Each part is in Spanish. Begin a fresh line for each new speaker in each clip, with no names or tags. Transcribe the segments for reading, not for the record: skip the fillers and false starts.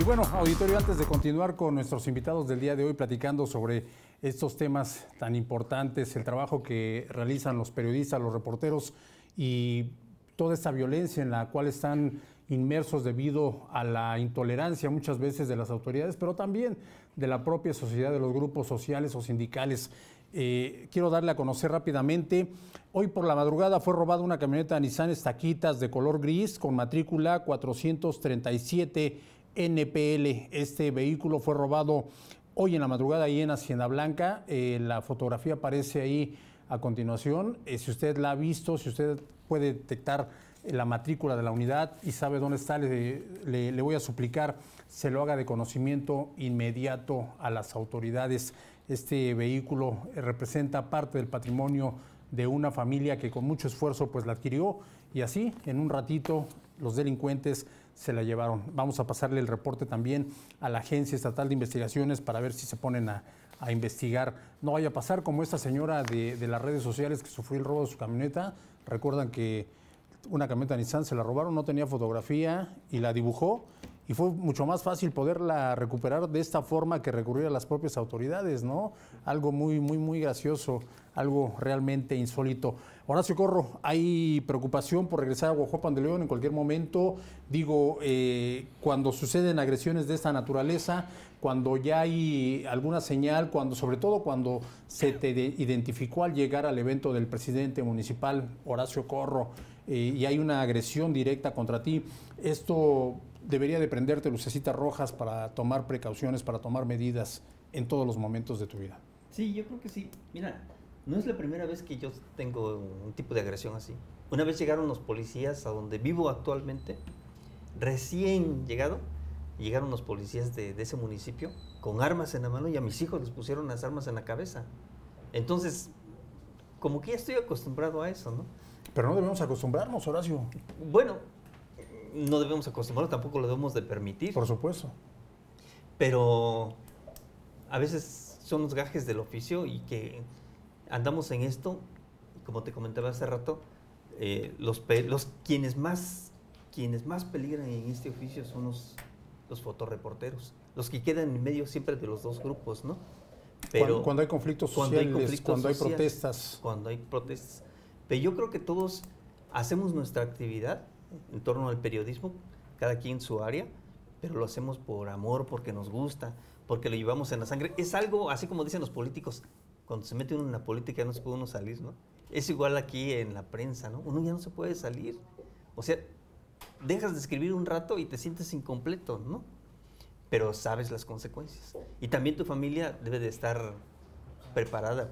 bueno, auditorio, antes de continuar con nuestros invitados del día de hoy platicando sobre estos temas tan importantes, el trabajo que realizan los periodistas, los reporteros y toda esta violencia en la cual están inmersos debido a la intolerancia muchas veces de las autoridades, pero también de la propia sociedad, de los grupos sociales o sindicales. Quiero darle a conocer rápidamente, hoy por la madrugada fue robada una camioneta Nissan Estaquitas de color gris con matrícula 437 NPL. Este vehículo fue robado hoy en la madrugada ahí en Hacienda Blanca. La fotografía aparece ahí a continuación. Si usted la ha visto, si usted puede detectar la matrícula de la unidad y sabe dónde está, le voy a suplicar se lo haga de conocimiento inmediato a las autoridades. Este vehículo representa parte del patrimonio de una familia que con mucho esfuerzo pues la adquirió y así en un ratito los delincuentes se la llevaron. Vamos a pasarle el reporte también a la Agencia Estatal de Investigaciones para ver si se ponen a investigar. No vaya a pasar como esta señora de las redes sociales que sufrió el robo de su camioneta. Recuerdan que una camioneta Nissan se la robaron, no tenía fotografía y la dibujó y fue mucho más fácil poderla recuperar de esta forma que recurrir a las propias autoridades, ¿no? Algo muy gracioso, algo realmente insólito. Horacio Corro, ¿hay preocupación por regresar a Guajuapan de León en cualquier momento? Digo, cuando suceden agresiones de esta naturaleza, cuando ya hay alguna señal, sobre todo cuando se te identificó al llegar al evento del presidente municipal, Horacio Corro, y hay una agresión directa contra ti, esto debería de prenderte lucecitas rojas para tomar precauciones, para tomar medidas en todos los momentos de tu vida.
Sí, yo creo que sí. Mira, no es la primera vez que yo tengo un tipo de agresión así. Una vez llegaron los policías a donde vivo actualmente, recién llegaron los policías de ese municipio con armas en la mano y a mis hijos les pusieron las armas en la cabeza. Entonces, como que ya estoy acostumbrado a eso, ¿no?
Pero no debemos acostumbrarnos, Horacio.
Bueno, no debemos acostumbrarnos, tampoco lo debemos de permitir.
Por supuesto.
Pero a veces son los gajes del oficio y que andamos en esto, como te comentaba hace rato, quienes más peligran en este oficio son los fotoreporteros, los que quedan en medio siempre de los dos grupos, ¿no?
Pero cuando hay conflictos sociales, cuando hay protestas.
Cuando hay protestas. Pero yo creo que todos hacemos nuestra actividad en torno al periodismo, cada quien en su área, pero lo hacemos por amor, porque nos gusta, porque lo llevamos en la sangre. Es algo, así como dicen los políticos, cuando se mete uno en la política no se puede uno salir, ¿no? Es igual aquí en la prensa, ¿no? Uno ya no se puede salir. O sea, dejas de escribir un rato y te sientes incompleto, ¿no? Pero sabes las consecuencias. Y también tu familia debe de estar preparada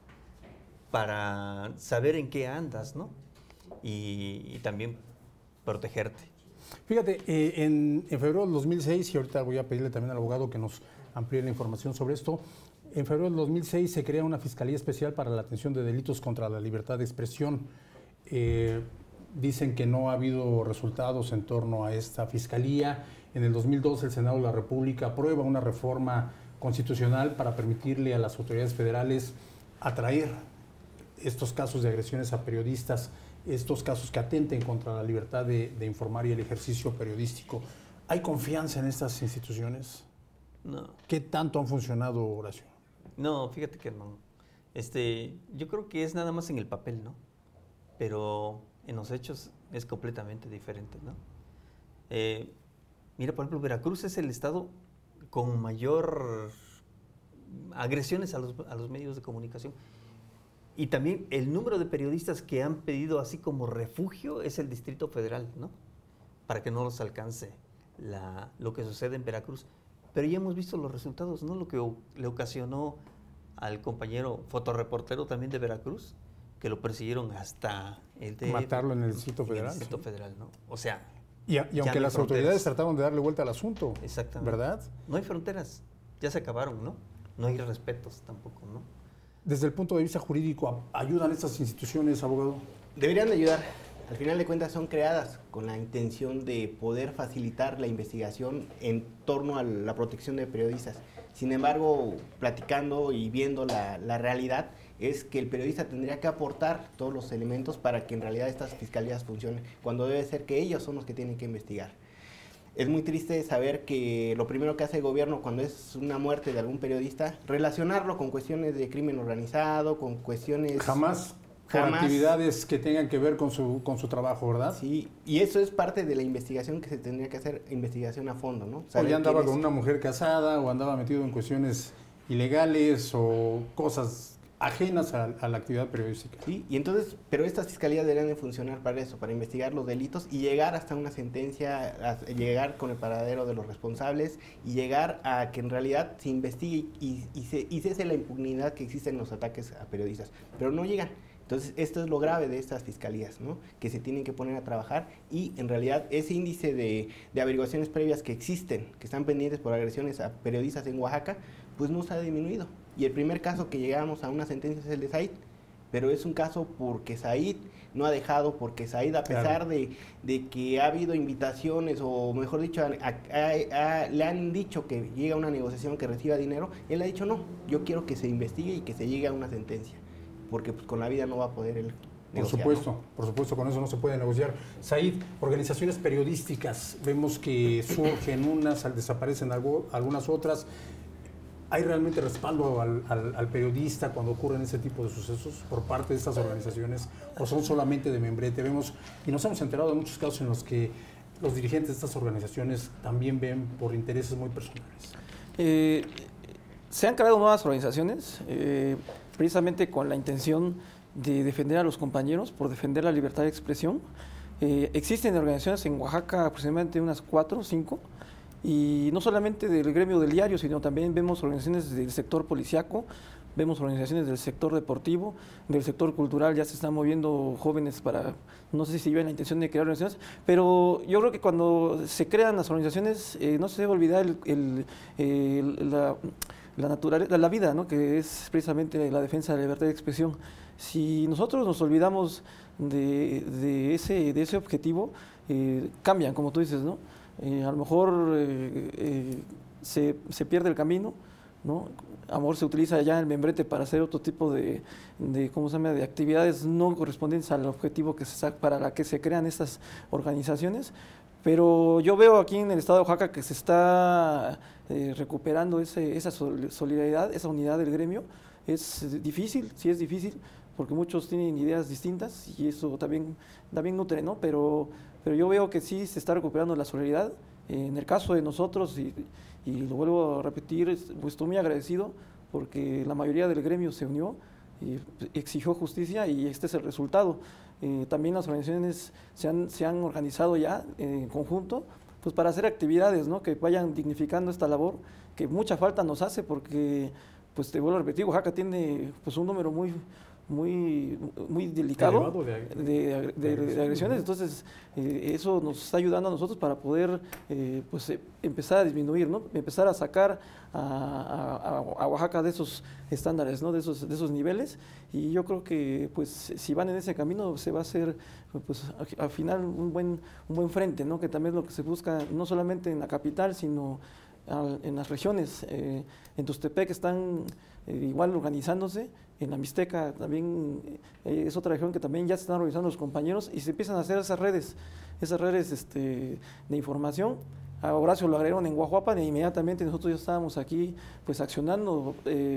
para saber en qué andas, ¿no? Y también protegerte.
Fíjate, en febrero del 2006, y ahorita voy a pedirle también al abogado que nos amplíe la información sobre esto, en febrero del 2006 se crea una Fiscalía Especial para la Atención de Delitos contra la Libertad de Expresión. Dicen que no ha habido resultados en torno a esta Fiscalía. En el 2012 el Senado de la República aprueba una reforma constitucional para permitirle a las autoridades federales atraer estos casos de agresiones a periodistas, estos casos que atenten contra la libertad de informar y el ejercicio periodístico. ¿Hay confianza en estas instituciones?
No.
¿Qué tanto han funcionado, Horacio?
No, fíjate que no. Yo creo que es nada más en el papel, ¿no? Pero en los hechos es completamente diferente, ¿no? Mira, por ejemplo, Veracruz es el estado con mayor agresiones a los medios de comunicación. Y también el número de periodistas que han pedido así como refugio es el Distrito Federal, ¿no? Para que no los alcance lo que sucede en Veracruz. Pero ya hemos visto los resultados, ¿no? Lo que le ocasionó al compañero fotoreportero también de Veracruz, que lo persiguieron hasta el DF.
Matarlo en el Distrito Federal.
En el Distrito Federal, ¿no? O sea...
Y aunque las autoridades trataron de darle vuelta al asunto.
Exactamente.
¿Verdad?
No hay fronteras, ya se acabaron, ¿no? No hay respetos tampoco, ¿no?
Desde el punto de vista jurídico, ¿ayudan estas instituciones, abogado?
Deberían de ayudar. Al final de cuentas son creadas con la intención de poder facilitar la investigación en torno a la protección de periodistas. Sin embargo, platicando y viendo la realidad, es que el periodista tendría que aportar todos los elementos para que en realidad estas fiscalías funcionen, cuando debe ser que ellos son los que tienen que investigar. es muy triste saber que lo primero que hace el gobierno cuando es una muerte de algún periodista, relacionarlo con cuestiones de crimen organizado, con cuestiones...
Jamás con actividades que tengan que ver con su trabajo, ¿verdad?
Sí, y eso es parte de la investigación que se tendría que hacer, investigación a fondo, ¿no?
O ya andaba con una mujer casada, o andaba metido en cuestiones ilegales o cosas ajenas a la actividad periodística.
Sí, y entonces, pero estas fiscalías deberían de funcionar para eso, para investigar los delitos y llegar hasta una sentencia, llegar con el paradero de los responsables y llegar a que en realidad se investigue y cese la impunidad que existe en los ataques a periodistas, pero no llegan. Entonces, esto es lo grave de estas fiscalías, ¿no? Que se tienen que poner a trabajar y en realidad ese índice de averiguaciones previas que existen, que están pendientes por agresiones a periodistas en Oaxaca, pues no se ha disminuido. Y el primer caso que llegamos a una sentencia es el de Said, pero es un caso porque Said no ha dejado, porque Said, a pesar de que ha habido invitaciones, o mejor dicho, le han dicho que llega a una negociación, que reciba dinero, él ha dicho no, yo quiero que se investigue y que se llegue a una sentencia, porque pues, con la vida no va a poder él negociar.
Por supuesto, con eso no se puede negociar. Said, organizaciones periodísticas, vemos que surgen unas, desaparecen algunas otras. ¿Hay realmente respaldo al periodista cuando ocurren ese tipo de sucesos por parte de estas organizaciones o son solamente de membrete? Vemos, y nos hemos enterado de muchos casos en los que los dirigentes de estas organizaciones también ven por intereses muy personales.
Se han creado nuevas organizaciones precisamente con la intención de defender a los compañeros, por defender la libertad de expresión. Existen organizaciones en Oaxaca, aproximadamente unas 4 o 5, y no solamente del gremio del diario, sino también vemos organizaciones del sector policiaco, vemos organizaciones del sector deportivo, del sector cultural. Ya se están moviendo jóvenes para, no sé si llevan la intención de crear organizaciones, pero yo creo que cuando se crean las organizaciones no se debe olvidar la naturaleza, la vida, ¿no? Que es precisamente la defensa de la libertad de expresión. Si nosotros nos olvidamos de ese objetivo, cambian, como tú dices, ¿no? A lo mejor se pierde el camino, ¿no? A lo mejor se utiliza ya el membrete para hacer otro tipo ¿cómo se llama?, de actividades no correspondientes al objetivo para la que se crean estas organizaciones. Pero yo veo aquí en el estado de Oaxaca que se está recuperando esa solidaridad, esa unidad del gremio. Es difícil, sí es difícil, porque muchos tienen ideas distintas y eso también nutre, ¿no? Pero yo veo que sí se está recuperando la solidaridad. En el caso de nosotros, y lo vuelvo a repetir, pues estoy muy agradecido porque la mayoría del gremio se unió y exigió justicia y este es el resultado. También las organizaciones se han organizado ya en conjunto, pues para hacer actividades, ¿no? Que vayan dignificando esta labor que mucha falta nos hace, porque, pues te vuelvo a repetir, Oaxaca tiene pues un número muy delicado de agresiones. Entonces eso nos está ayudando a nosotros para poder pues empezar a disminuir, ¿no? Empezar a sacar a Oaxaca de esos estándares, ¿no? de esos niveles, y yo creo que pues si van en ese camino se va a hacer pues al final un buen frente, ¿no? Que también es lo que se busca no solamente en la capital, sino en las regiones. En Tuxtepec están igual organizándose, en la Mixteca también es otra región que también ya se están organizando los compañeros y se empiezan a hacer esas redes de información. A Horacio lo agregaron en Guajuapan e inmediatamente nosotros ya estábamos aquí pues accionando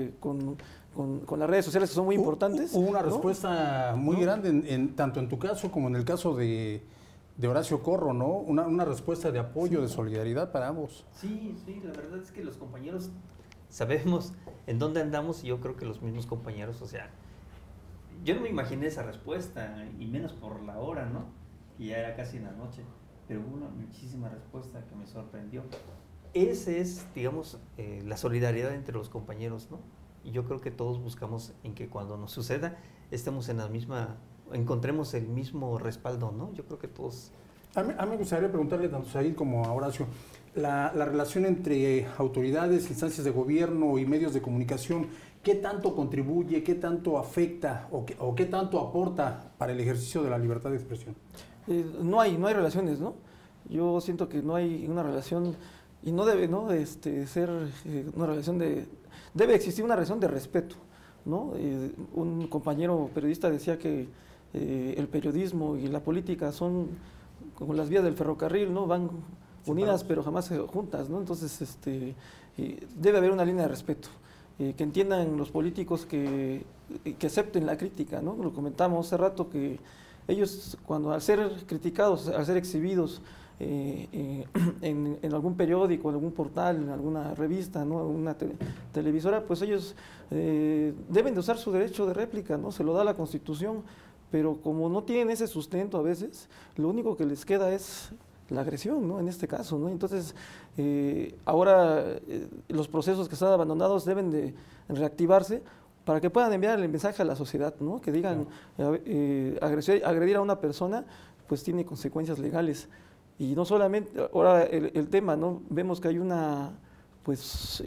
con las redes sociales, que son muy importantes.
Hubo una respuesta muy grande, tanto en tu caso como en el caso de Horacio Corro, ¿no? Una respuesta de apoyo, de solidaridad para ambos.
Sí, la verdad es que los compañeros sabemos en dónde andamos y yo creo que los mismos compañeros, o sea, yo no me imaginé esa respuesta, y menos por la hora, ¿no? Que ya era casi en la noche, pero hubo una muchísima respuesta que me sorprendió. Ese es, digamos, la solidaridad entre los compañeros, ¿no? Y yo creo que todos buscamos en que cuando nos suceda estemos en la misma, encontremos el mismo respaldo, ¿no? Yo creo que todos...
A mí me gustaría preguntarle tanto a Said como a Horacio, la relación entre autoridades, instancias de gobierno y medios de comunicación, ¿qué tanto contribuye, qué tanto afecta o qué tanto aporta para el ejercicio de la libertad de expresión?
No hay relaciones, ¿no? Yo siento que no hay una relación, y no debe, ¿no? Ser una relación debe existir una relación de respeto, ¿no? Un compañero periodista decía que el periodismo y la política son como las vías del ferrocarril, ¿no? Van unidas pero jamás juntas, ¿no? Entonces, debe haber una línea de respeto, que entiendan los políticos que acepten la crítica, ¿no? Lo comentamos hace rato que ellos, cuando al ser criticados, al ser exhibidos en algún periódico, en algún portal, en alguna revista, ¿no? Una televisora, pues ellos deben de usar su derecho de réplica, ¿no? Se lo da la Constitución, pero como no tienen ese sustento a veces, lo único que les queda es la agresión, ¿no? En este caso, ¿no? Entonces, ahora los procesos que están abandonados deben de reactivarse para que puedan enviar el mensaje a la sociedad, ¿no? Que digan, agredir a una persona, pues tiene consecuencias legales. Y no solamente, ahora el tema, ¿no? Vemos que hay una, pues,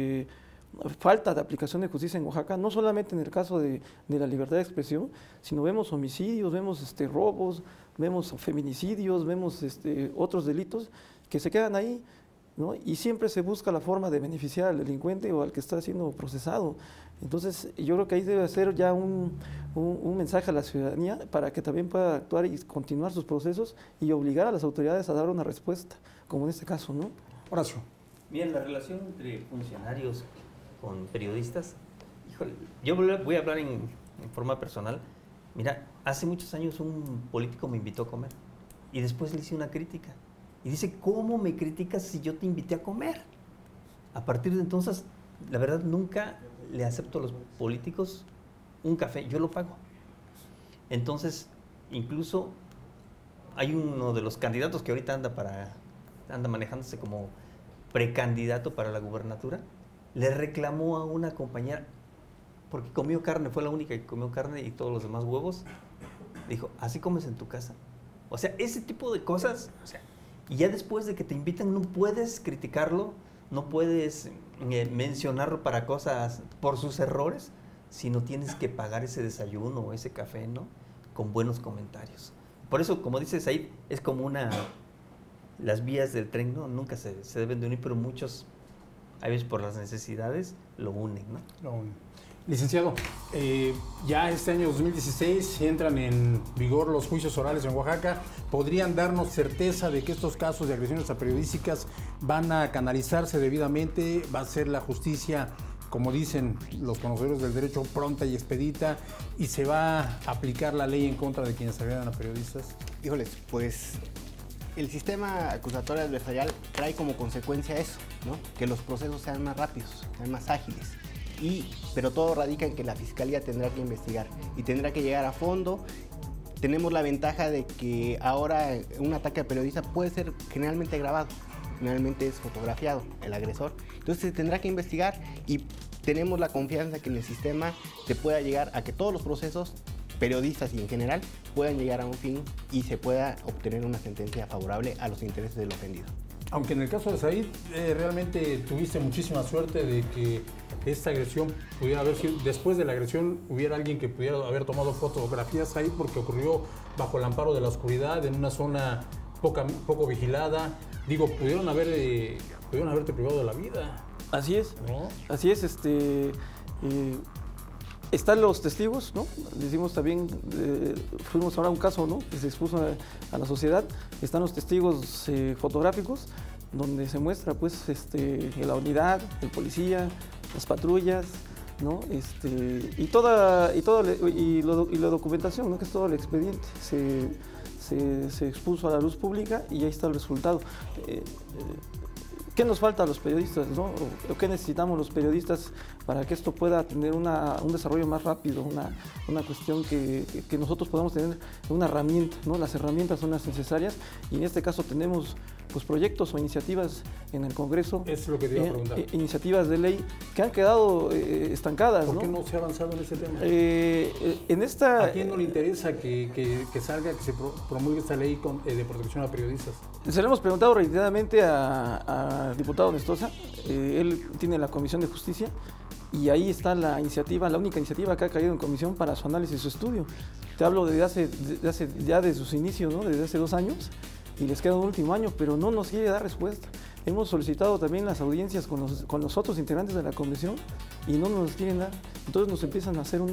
falta de aplicación de justicia en Oaxaca, no solamente en el caso de la libertad de expresión, sino vemos homicidios, vemos robos, vemos feminicidios, vemos otros delitos que se quedan ahí, ¿no? Y siempre se busca la forma de beneficiar al delincuente o al que está siendo procesado. Entonces, yo creo que ahí debe ser ya un mensaje a la ciudadanía para que también pueda actuar y continuar sus procesos y obligar a las autoridades a dar una respuesta, como en este caso, ¿no?
Horacio.
Bien, la relación entre funcionarios con periodistas, híjole, yo voy a hablar en forma personal. Mira, hace muchos años un político me invitó a comer y después le hice una crítica. Y dice, ¿cómo me criticas si yo te invité a comer? A partir de entonces, la verdad, nunca le acepto a los políticos un café, yo lo pago. Entonces, incluso hay uno de los candidatos que ahorita anda manejándose como precandidato para la gubernatura, le reclamó a una compañera, porque comió carne, fue la única que comió carne y todos los demás huevos, dijo, ¿así comes en tu casa? O sea, ese tipo de cosas, o sea, y ya después de que te invitan no puedes criticarlo, no puedes mencionarlo para cosas, por sus errores, sino tienes que pagar ese desayuno o ese café, ¿no? Con buenos comentarios. Por eso, como dices ahí, es como las vías del tren, ¿no? Nunca se deben de unir, pero muchos, a veces por las necesidades, lo unen, ¿no?
Lo unen. Licenciado, ya este año 2016 entran en vigor los juicios orales en Oaxaca. ¿Podrían darnos certeza de que estos casos de agresiones a periodísticas van a canalizarse debidamente? ¿Va a ser la justicia, como dicen los conocedores del derecho, pronta y expedita? ¿Y se va a aplicar la ley en contra de quienes agredan a periodistas?
Híjoles, pues el sistema acusatorio adversarial trae como consecuencia eso, ¿no? Que los procesos sean más rápidos, sean más ágiles. Pero todo radica en que la Fiscalía tendrá que investigar y tendrá que llegar a fondo. Tenemos la ventaja de que ahora un ataque a periodista puede ser generalmente grabado, generalmente es fotografiado el agresor. Entonces se tendrá que investigar y tenemos la confianza que en el sistema se pueda llegar a que todos los procesos, periodistas y en general, puedan llegar a un fin y se pueda obtener una sentencia favorable a los intereses del ofendido.
Aunque en el caso de Said, realmente tuviste muchísima suerte de que esta agresión pudiera haber sido, después de la agresión hubiera alguien que pudiera haber tomado fotografías ahí porque ocurrió bajo el amparo de la oscuridad, en una zona poco vigilada. Digo, pudieron haberte privado de la vida.
Así es,
¿no?
Así es, están los testigos, ¿no? Decimos también, fuimos ahora a un caso, ¿no? Que se expuso a la sociedad. Están los testigos fotográficos, donde se muestra, pues, la unidad, el policía, las patrullas, ¿no? Y la documentación, ¿no? Que es todo el expediente. Se expuso a la luz pública y ahí está el resultado. ¿Qué nos falta a los periodistas, ¿no? ¿O qué necesitamos los periodistas para que esto pueda tener un desarrollo más rápido, una cuestión que nosotros podamos tener una herramienta, ¿no? Las herramientas son las necesarias y en este caso tenemos pues proyectos o iniciativas en el Congreso,
es lo que te iba a preguntar.
Iniciativas de ley que han quedado estancadas.
¿Por qué
no
se ha avanzado en ese tema? ¿A quién no le interesa que salga, que se promulgue esta ley de protección a periodistas?
Se lo hemos preguntado reiteradamente al diputado Nestosa. Él tiene la Comisión de Justicia y ahí está la iniciativa, la única iniciativa que ha caído en comisión para su análisis y su estudio. Te hablo de sus inicios, ¿no? Desde hace 2 años. Y les queda un último año, pero no nos quiere dar respuesta. Hemos solicitado también las audiencias con los otros integrantes de la comisión y no nos quieren dar. Entonces nos empiezan a hacer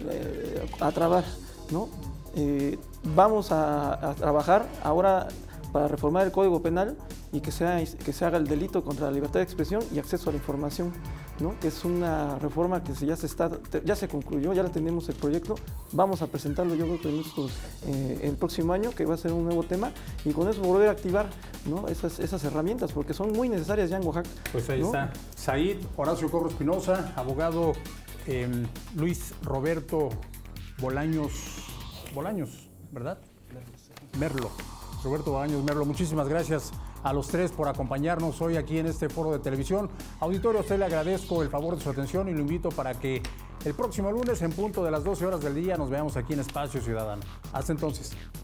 a trabar, ¿no? Vamos a trabajar ahora para reformar el Código Penal y que se haga el delito contra la libertad de expresión y acceso a la información, ¿no? Que es una reforma que ya se concluyó, ya la tenemos el proyecto, vamos a presentarlo yo creo que el próximo año, que va a ser un nuevo tema, y con eso volver a activar, ¿no? esas herramientas, porque son muy necesarias ya en Oaxaca.
Pues ahí, ¿no? Está Said Horacio Corro Espinosa, abogado Luis Roberto Bolaños, ¿verdad? Merlo. Roberto Bolaños Merlo, muchísimas gracias a los tres por acompañarnos hoy aquí en este foro de televisión. Auditorio, a usted le agradezco el favor de su atención y lo invito para que el próximo lunes en punto de las 12 horas del día nos veamos aquí en Espacio Ciudadano. Hasta entonces.